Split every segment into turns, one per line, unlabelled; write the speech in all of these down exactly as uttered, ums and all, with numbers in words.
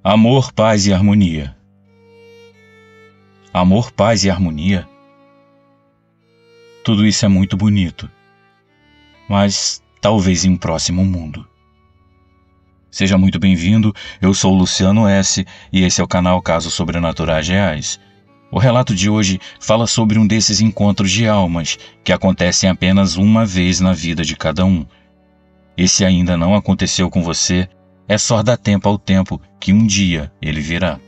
Amor, paz e harmonia. Amor, paz e harmonia. Tudo isso é muito bonito, mas talvez em um próximo mundo. Seja muito bem-vindo, eu sou o Luciano S. e esse é o canal Casos Sobrenaturais Reais. O relato de hoje fala sobre um desses encontros de almas que acontecem apenas uma vez na vida de cada um. E se ainda não aconteceu com você, é só dar tempo ao tempo que um dia ele virá.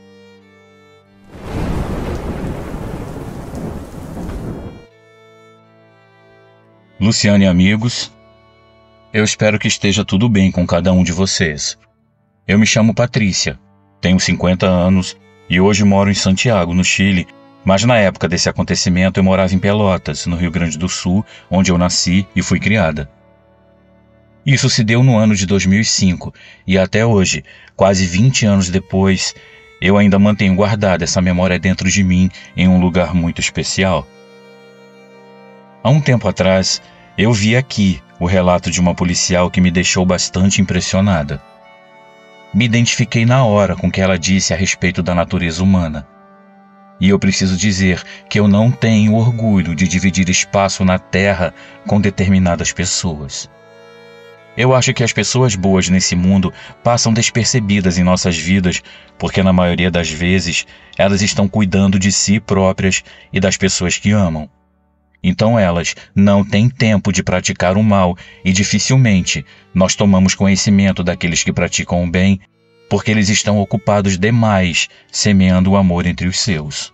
Luciano e amigos, eu espero que esteja tudo bem com cada um de vocês. Eu me chamo Patrícia, tenho cinquenta anos e hoje moro em Santiago, no Chile, mas na época desse acontecimento eu morava em Pelotas, no Rio Grande do Sul, onde eu nasci e fui criada. Isso se deu no ano de dois mil e cinco e até hoje, quase vinte anos depois, eu ainda mantenho guardada essa memória dentro de mim em um lugar muito especial. Há um tempo atrás, eu vi aqui o relato de uma policial que me deixou bastante impressionada. Me identifiquei na hora com o que ela disse a respeito da natureza humana. E eu preciso dizer que eu não tenho orgulho de dividir espaço na Terra com determinadas pessoas. Eu acho que as pessoas boas nesse mundo passam despercebidas em nossas vidas, porque na maioria das vezes elas estão cuidando de si próprias e das pessoas que amam. Então elas não têm tempo de praticar o mal e dificilmente nós tomamos conhecimento daqueles que praticam o bem, porque eles estão ocupados demais semeando o amor entre os seus.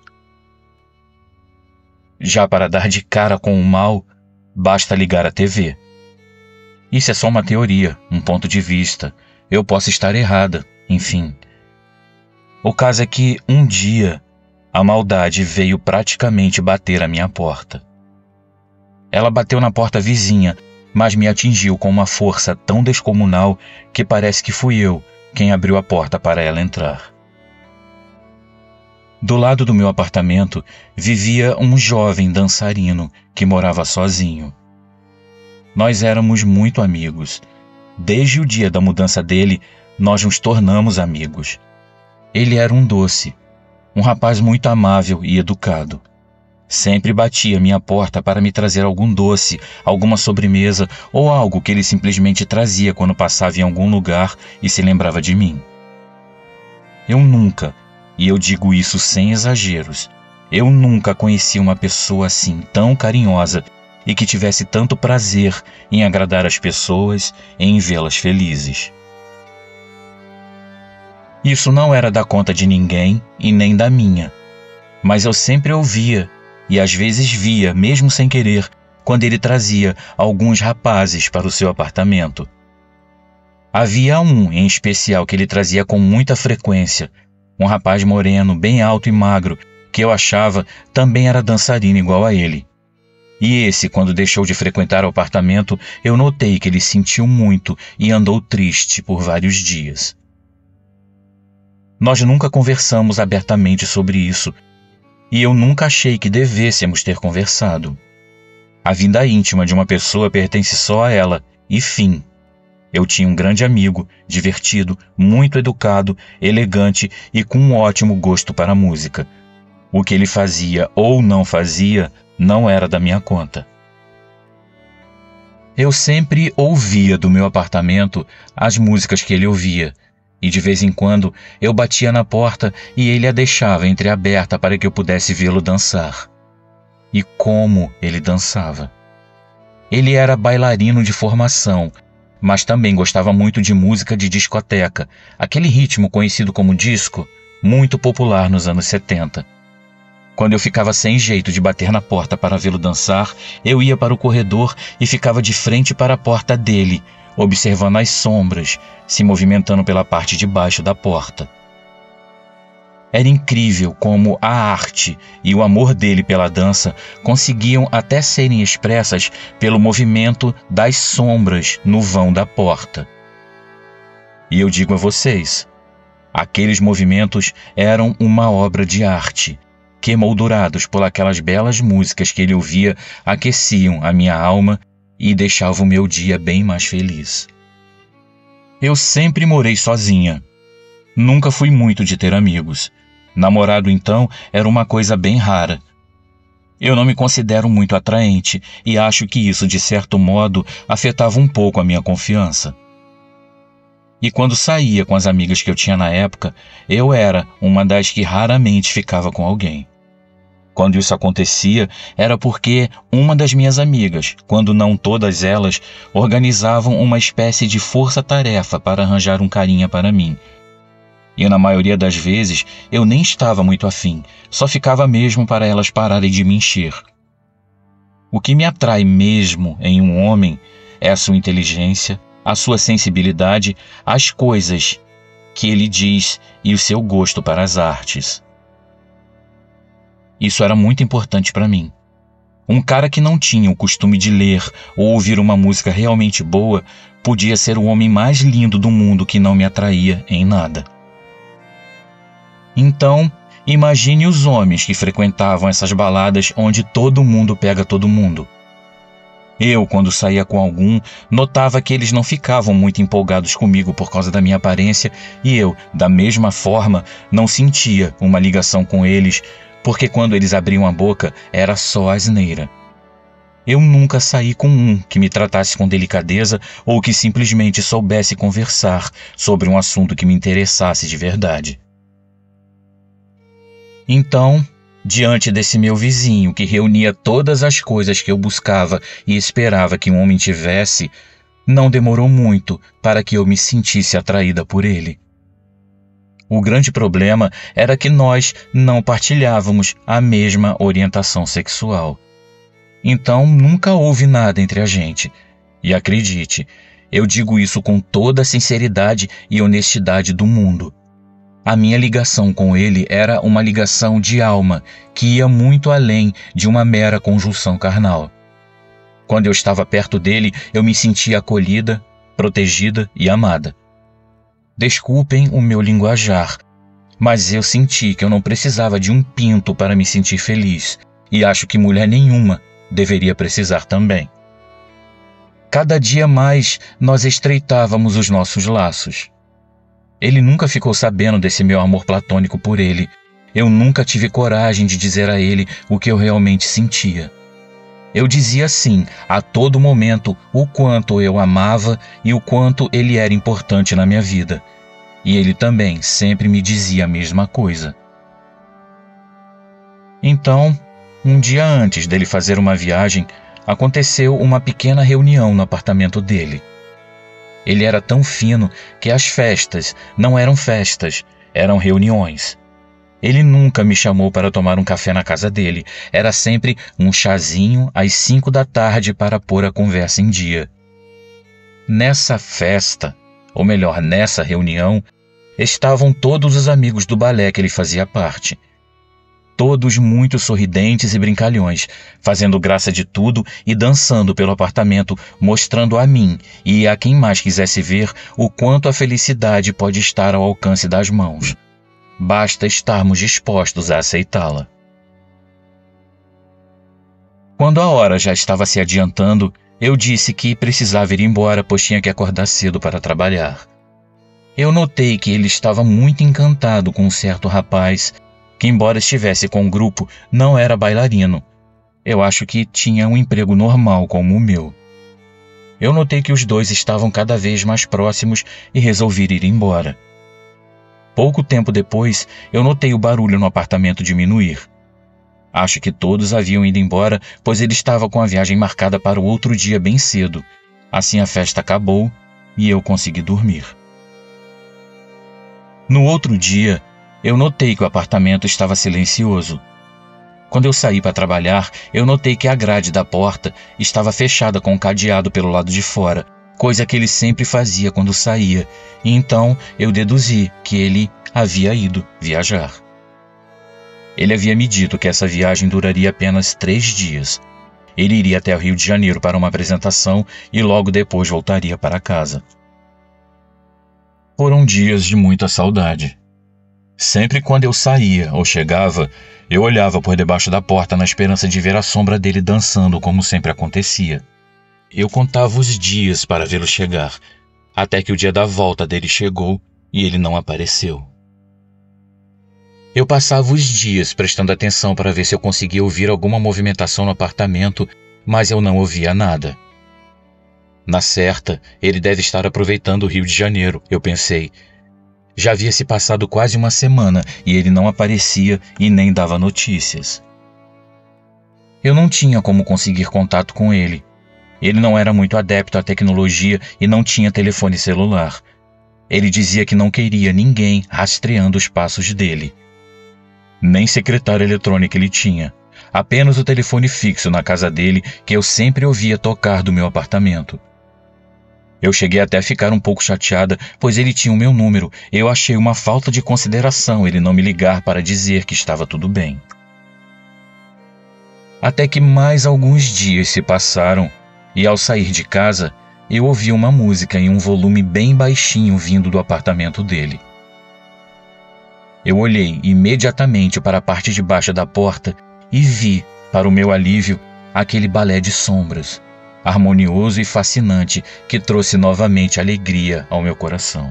Já para dar de cara com o mal, basta ligar a T V. Isso é só uma teoria, um ponto de vista. Eu posso estar errada, enfim. O caso é que, um dia, a maldade veio praticamente bater à minha porta. Ela bateu na porta vizinha, mas me atingiu com uma força tão descomunal que parece que fui eu quem abriu a porta para ela entrar. Do lado do meu apartamento vivia um jovem dançarino que morava sozinho. Nós éramos muito amigos. Desde o dia da mudança dele, nós nos tornamos amigos. Ele era um doce, um rapaz muito amável e educado. Sempre batia minha porta para me trazer algum doce, alguma sobremesa ou algo que ele simplesmente trazia quando passava em algum lugar e se lembrava de mim. Eu nunca, e eu digo isso sem exageros, eu nunca conheci uma pessoa assim tão carinhosa e que tivesse tanto prazer em agradar as pessoas e em vê-las felizes. Isso não era da conta de ninguém e nem da minha, mas eu sempre ouvia e às vezes via, mesmo sem querer, quando ele trazia alguns rapazes para o seu apartamento. Havia um em especial que ele trazia com muita frequência, um rapaz moreno, bem alto e magro, que eu achava também era dançarino igual a ele. E esse, quando deixou de frequentar o apartamento, eu notei que ele sentiu muito e andou triste por vários dias. Nós nunca conversamos abertamente sobre isso, e eu nunca achei que devêssemos ter conversado. A vida íntima de uma pessoa pertence só a ela, e fim. Eu tinha um grande amigo, divertido, muito educado, elegante e com um ótimo gosto para a música. O que ele fazia ou não fazia não era da minha conta. Eu sempre ouvia do meu apartamento as músicas que ele ouvia, e de vez em quando eu batia na porta e ele a deixava entreaberta para que eu pudesse vê-lo dançar. E como ele dançava! Ele era bailarino de formação, mas também gostava muito de música de discoteca, aquele ritmo conhecido como disco, muito popular nos anos setenta. Quando eu ficava sem jeito de bater na porta para vê-lo dançar, eu ia para o corredor e ficava de frente para a porta dele, observando as sombras se movimentando pela parte de baixo da porta. Era incrível como a arte e o amor dele pela dança conseguiam até serem expressas pelo movimento das sombras no vão da porta. E eu digo a vocês, aqueles movimentos eram uma obra de arte, que, moldurados por aquelas belas músicas que ele ouvia, aqueciam a minha alma e deixavam o meu dia bem mais feliz. Eu sempre morei sozinha. Nunca fui muito de ter amigos. Namorado, então, era uma coisa bem rara. Eu não me considero muito atraente e acho que isso, de certo modo, afetava um pouco a minha confiança. E quando saía com as amigas que eu tinha na época, eu era uma das que raramente ficava com alguém. Quando isso acontecia, era porque uma das minhas amigas, quando não todas elas, organizavam uma espécie de força-tarefa para arranjar um carinha para mim. E na maioria das vezes, eu nem estava muito afim, só ficava mesmo para elas pararem de me encher. O que me atrai mesmo em um homem é a sua inteligência, a sua sensibilidade, as coisas que ele diz e o seu gosto para as artes. Isso era muito importante para mim. Um cara que não tinha o costume de ler ou ouvir uma música realmente boa podia ser o homem mais lindo do mundo que não me atraía em nada. Então, imagine os homens que frequentavam essas baladas onde todo mundo pega todo mundo. Eu, quando saía com algum, notava que eles não ficavam muito empolgados comigo por causa da minha aparência e eu, da mesma forma, não sentia uma ligação com eles, porque quando eles abriam a boca era só asneira. Eu nunca saí com um que me tratasse com delicadeza ou que simplesmente soubesse conversar sobre um assunto que me interessasse de verdade. Então, diante desse meu vizinho que reunia todas as coisas que eu buscava e esperava que um homem tivesse, não demorou muito para que eu me sentisse atraída por ele. O grande problema era que nós não partilhávamos a mesma orientação sexual. Então, nunca houve nada entre a gente. E acredite, eu digo isso com toda a sinceridade e honestidade do mundo. A minha ligação com ele era uma ligação de alma que ia muito além de uma mera conjunção carnal. Quando eu estava perto dele, eu me sentia acolhida, protegida e amada. Desculpem o meu linguajar, mas eu senti que eu não precisava de um pinto para me sentir feliz, e acho que mulher nenhuma deveria precisar também. Cada dia mais nós estreitávamos os nossos laços. Ele nunca ficou sabendo desse meu amor platônico por ele. Eu nunca tive coragem de dizer a ele o que eu realmente sentia. Eu dizia sim, a todo momento, o quanto eu amava e o quanto ele era importante na minha vida. E ele também sempre me dizia a mesma coisa. Então, um dia antes dele fazer uma viagem, aconteceu uma pequena reunião no apartamento dele. Ele era tão fino que as festas não eram festas, eram reuniões. Ele nunca me chamou para tomar um café na casa dele. Era sempre um chazinho às cinco da tarde para pôr a conversa em dia. Nessa festa, ou melhor, nessa reunião, estavam todos os amigos do balé que ele fazia parte. Todos muito sorridentes e brincalhões, fazendo graça de tudo e dançando pelo apartamento, mostrando a mim e a quem mais quisesse ver o quanto a felicidade pode estar ao alcance das mãos. Basta estarmos dispostos a aceitá-la. Quando a hora já estava se adiantando, eu disse que precisava ir embora, pois tinha que acordar cedo para trabalhar. Eu notei que ele estava muito encantado com um certo rapaz, que embora estivesse com o grupo, não era bailarino. Eu acho que tinha um emprego normal como o meu. Eu notei que os dois estavam cada vez mais próximos e resolvi ir embora. Pouco tempo depois, eu notei o barulho no apartamento diminuir. Acho que todos haviam ido embora, pois ele estava com a viagem marcada para o outro dia bem cedo. Assim a festa acabou e eu consegui dormir. No outro dia, eu notei que o apartamento estava silencioso. Quando eu saí para trabalhar, eu notei que a grade da porta estava fechada com um cadeado pelo lado de fora, coisa que ele sempre fazia quando saía, e então eu deduzi que ele havia ido viajar. Ele havia me dito que essa viagem duraria apenas três dias. Ele iria até o Rio de Janeiro para uma apresentação e logo depois voltaria para casa. Foram dias de muita saudade. Sempre quando eu saía ou chegava, eu olhava por debaixo da porta na esperança de ver a sombra dele dançando, como sempre acontecia. Eu contava os dias para vê-lo chegar, até que o dia da volta dele chegou e ele não apareceu. Eu passava os dias prestando atenção para ver se eu conseguia ouvir alguma movimentação no apartamento, mas eu não ouvia nada. Na certa, ele deve estar aproveitando o Rio de Janeiro, eu pensei. Já havia se passado quase uma semana e ele não aparecia e nem dava notícias. Eu não tinha como conseguir contato com ele. Ele não era muito adepto à tecnologia e não tinha telefone celular. Ele dizia que não queria ninguém rastreando os passos dele. Nem secretária eletrônica ele tinha. Apenas o telefone fixo na casa dele que eu sempre ouvia tocar do meu apartamento. Eu cheguei até a ficar um pouco chateada, pois ele tinha o meu número. Eu achei uma falta de consideração ele não me ligar para dizer que estava tudo bem. Até que mais alguns dias se passaram e, ao sair de casa, eu ouvi uma música em um volume bem baixinho vindo do apartamento dele. Eu olhei imediatamente para a parte de baixo da porta e vi, para o meu alívio, aquele balé de sombras, harmonioso e fascinante, que trouxe novamente alegria ao meu coração.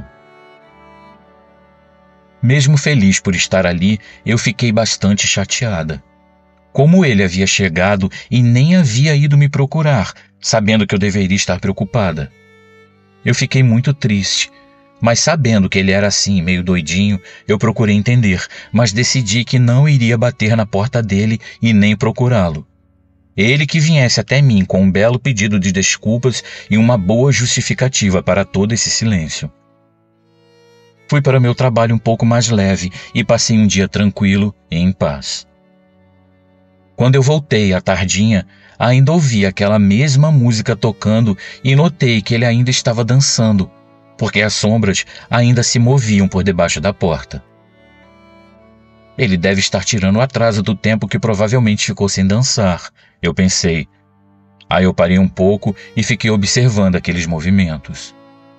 Mesmo feliz por estar ali, eu fiquei bastante chateada. Como ele havia chegado e nem havia ido me procurar, sabendo que eu deveria estar preocupada. Eu fiquei muito triste, mas sabendo que ele era assim, meio doidinho, eu procurei entender, mas decidi que não iria bater na porta dele e nem procurá-lo. Ele que viesse até mim com um belo pedido de desculpas e uma boa justificativa para todo esse silêncio. Fui para o meu trabalho um pouco mais leve e passei um dia tranquilo e em paz. Quando eu voltei à tardinha, ainda ouvi aquela mesma música tocando e notei que ele ainda estava dançando, porque as sombras ainda se moviam por debaixo da porta. Ele deve estar tirando o atraso do tempo que provavelmente ficou sem dançar, eu pensei. Aí eu parei um pouco e fiquei observando aqueles movimentos.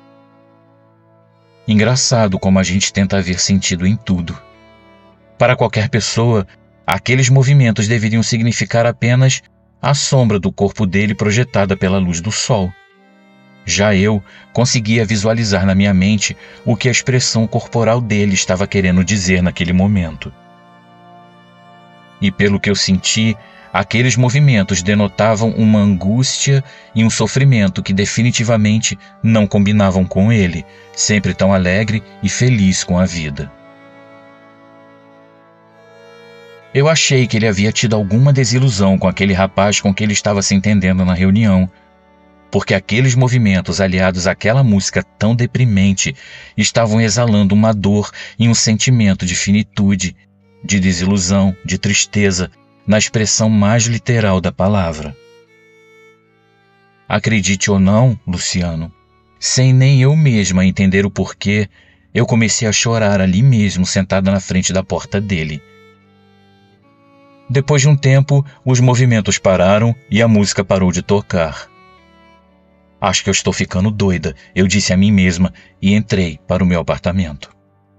Engraçado como a gente tenta ver sentido em tudo. Para qualquer pessoa, aqueles movimentos deveriam significar apenas a sombra do corpo dele projetada pela luz do sol. Já eu conseguia visualizar na minha mente o que a expressão corporal dele estava querendo dizer naquele momento. E pelo que eu senti, aqueles movimentos denotavam uma angústia e um sofrimento que definitivamente não combinavam com ele, sempre tão alegre e feliz com a vida. Eu achei que ele havia tido alguma desilusão com aquele rapaz com que ele estava se entendendo na reunião, porque aqueles movimentos aliados àquela música tão deprimente estavam exalando uma dor e um sentimento de finitude, de desilusão, de tristeza, na expressão mais literal da palavra. Acredite ou não, Luciano, sem nem eu mesma entender o porquê, eu comecei a chorar ali mesmo, sentada na frente da porta dele. Depois de um tempo, os movimentos pararam e a música parou de tocar. Acho que eu estou ficando doida, eu disse a mim mesma e entrei para o meu apartamento.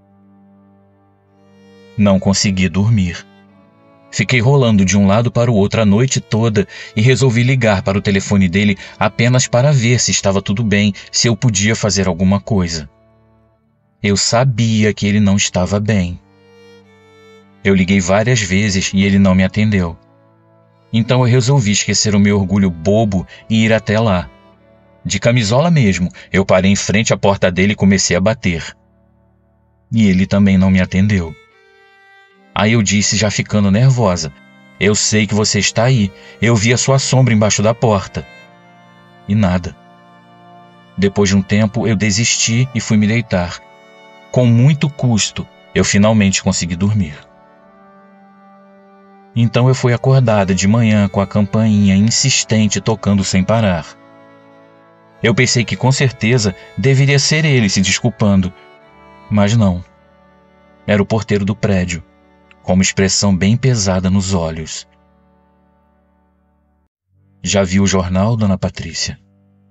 Não consegui dormir. Fiquei rolando de um lado para o outro a noite toda e resolvi ligar para o telefone dele apenas para ver se estava tudo bem, se eu podia fazer alguma coisa. Eu sabia que ele não estava bem. Eu liguei várias vezes e ele não me atendeu. Então eu resolvi esquecer o meu orgulho bobo e ir até lá. De camisola mesmo, eu parei em frente à porta dele e comecei a bater. E ele também não me atendeu. Aí eu disse, já ficando nervosa, eu sei que você está aí, eu vi a sua sombra embaixo da porta. E nada. Depois de um tempo, eu desisti e fui me deitar. Com muito custo, eu finalmente consegui dormir. Então eu fui acordada de manhã com a campainha insistente tocando sem parar. Eu pensei que com certeza deveria ser ele se desculpando, mas não. Era o porteiro do prédio, com uma expressão bem pesada nos olhos. Já viu o jornal, dona Patrícia?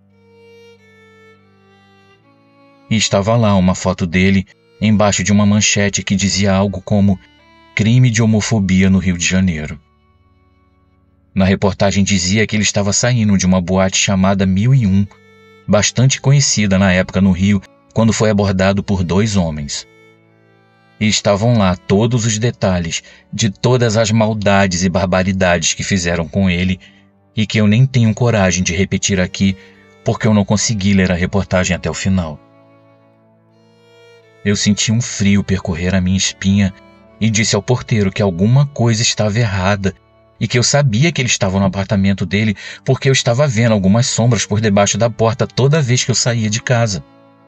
E estava lá uma foto dele embaixo de uma manchete que dizia algo como crime de homofobia no Rio de Janeiro. Na reportagem dizia que ele estava saindo de uma boate chamada Mil e Um, bastante conhecida na época no Rio, quando foi abordado por dois homens. E estavam lá todos os detalhes de todas as maldades e barbaridades que fizeram com ele e que eu nem tenho coragem de repetir aqui porque eu não consegui ler a reportagem até o final. Eu senti um frio percorrer a minha espinha e disse ao porteiro que alguma coisa estava errada e que eu sabia que ele estava no apartamento dele porque eu estava vendo algumas sombras por debaixo da porta toda vez que eu saía de casa.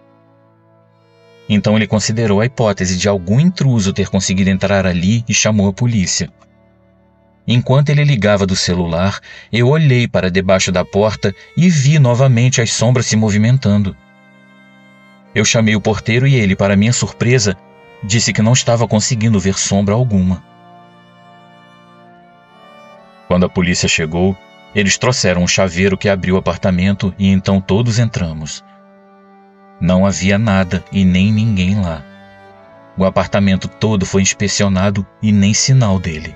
Então ele considerou a hipótese de algum intruso ter conseguido entrar ali e chamou a polícia. Enquanto ele ligava do celular, eu olhei para debaixo da porta e vi novamente as sombras se movimentando. Eu chamei o porteiro e ele, para minha surpresa, disse que não estava conseguindo ver sombra alguma. Quando a polícia chegou, eles trouxeram um chaveiro que abriu o apartamento e então todos entramos. Não havia nada e nem ninguém lá. O apartamento todo foi inspecionado e nem sinal dele.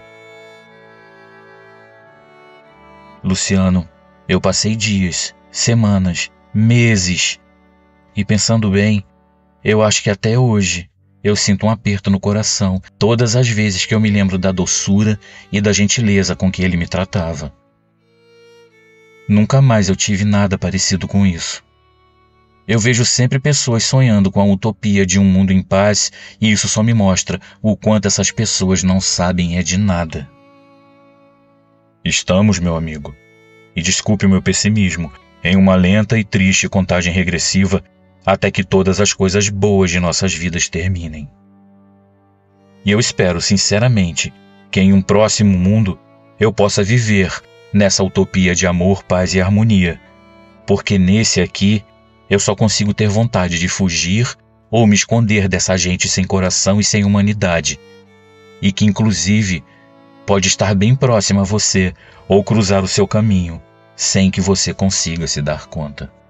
Luciano, eu passei dias, semanas, meses, e pensando bem, eu acho que até hoje eu sinto um aperto no coração todas as vezes que eu me lembro da doçura e da gentileza com que ele me tratava. Nunca mais eu tive nada parecido com isso. Eu vejo sempre pessoas sonhando com a utopia de um mundo em paz e isso só me mostra o quanto essas pessoas não sabem é de nada. Estamos, meu amigo, e desculpe o meu pessimismo, em uma lenta e triste contagem regressiva até que todas as coisas boas de nossas vidas terminem. E eu espero, sinceramente, que em um próximo mundo eu possa viver nessa utopia de amor, paz e harmonia, porque nesse aqui eu só consigo ter vontade de fugir ou me esconder dessa gente sem coração e sem humanidade, e que inclusive pode estar bem próxima a você ou cruzar o seu caminho, sem que você consiga se dar conta.